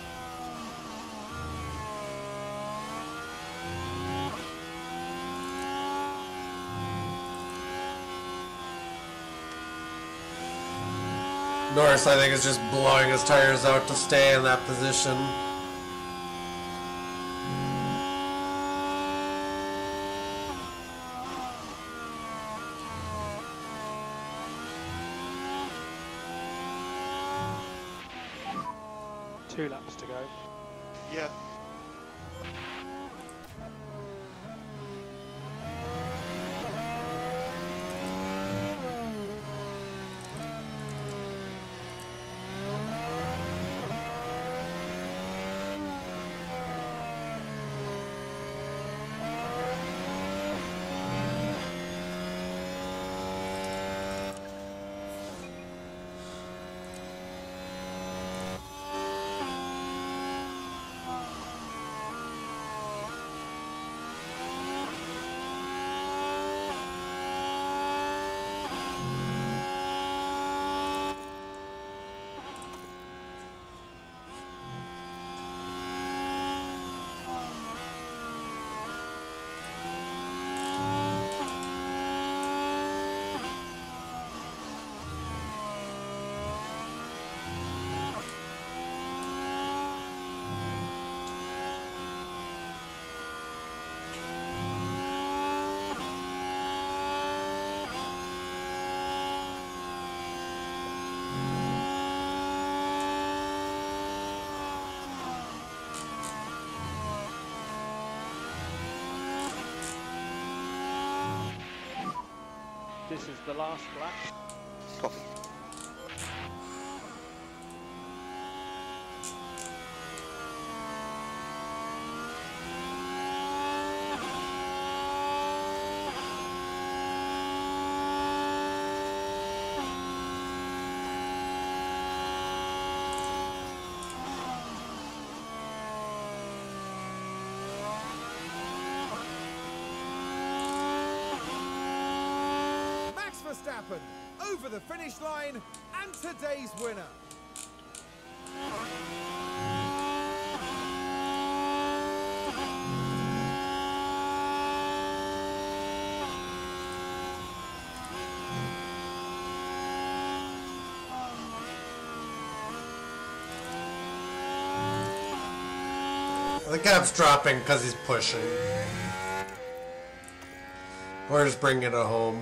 Norris, I think, is just blowing his tires out to stay in that position. Two laps to go. Yeah. This is the last lap. Copy. Verstappen over the finish line and today's winner. The gap's dropping because he's pushing. Or just bringing it home.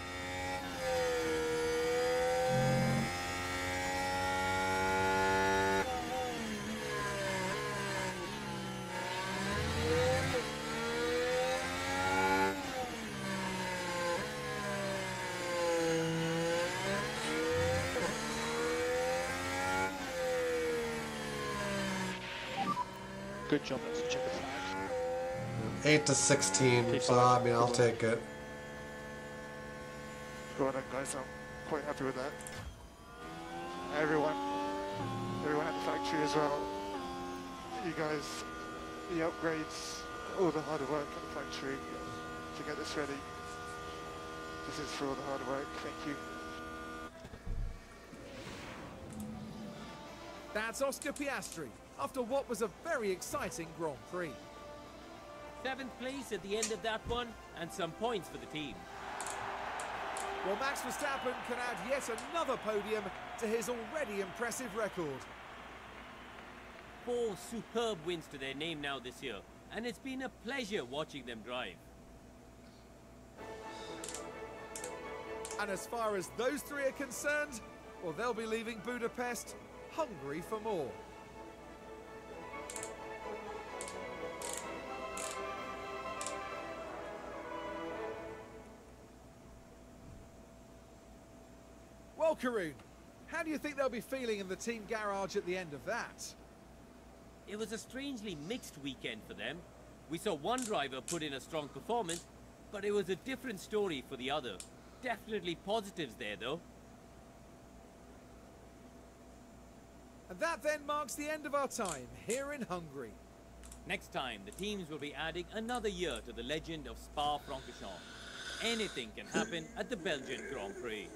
Good job, let's check the flags. 8 to 16, so I mean, I'll take it. Well done, guys. I'm quite happy with that. Everyone at the factory as well. You guys, the upgrades, all the hard work at the factory to get this ready. This is for all the hard work. Thank you. That's Oscar Piastri after what was a very exciting Grand Prix. 7th place at the end of that one, and some points for the team. Well, Max Verstappen can add yet another podium to his already impressive record. 4 superb wins to their name now this year, and it's been a pleasure watching them drive. And as far as those three are concerned, well, they'll be leaving Budapest hungry for more. Well, Karun, how do you think they'll be feeling in the team garage at the end of that? It was a strangely mixed weekend for them. We saw one driver put in a strong performance, but it was a different story for the other. Definitely positives there, though. And that then marks the end of our time here in Hungary. Next time, the teams will be adding another year to the legend of Spa-Francorchamps. anything can happen at the Belgian Grand Prix.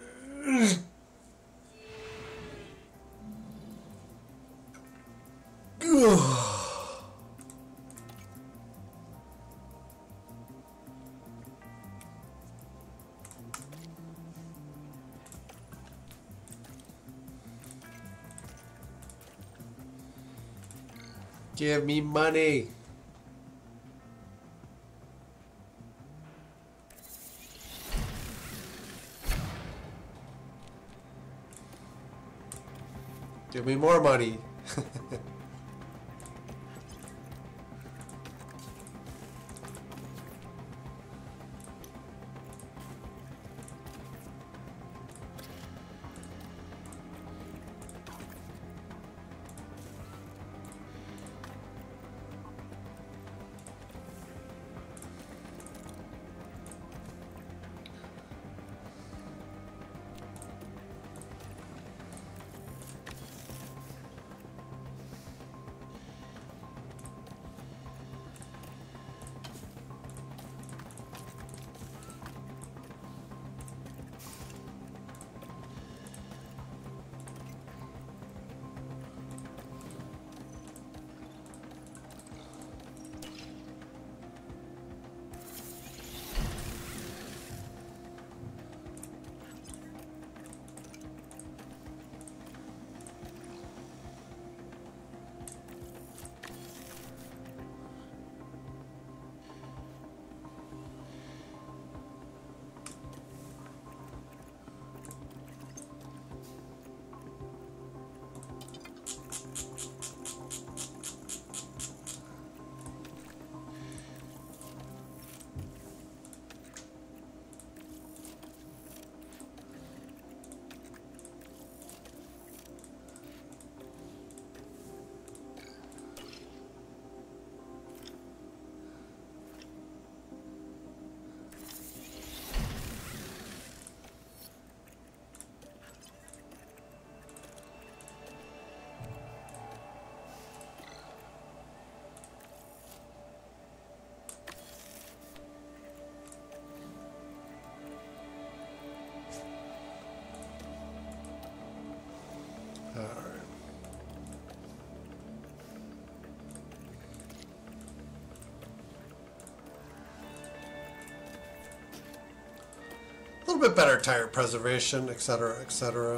Give me money. Give me more money. A little bit better tire preservation, etc., etc.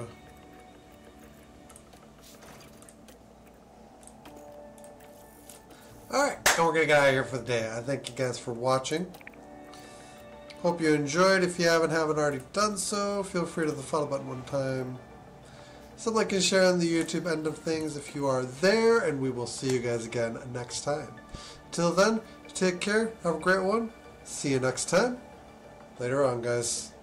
Alright, and we're going to get out of here for the day. I thank you guys for watching. Hope you enjoyed. If you haven't already done so, feel free to hit the follow button one time. Some like and share on the YouTube end of things if you are there, and we will see you guys again next time. Till then, take care, have a great one, see you next time. Later on, guys.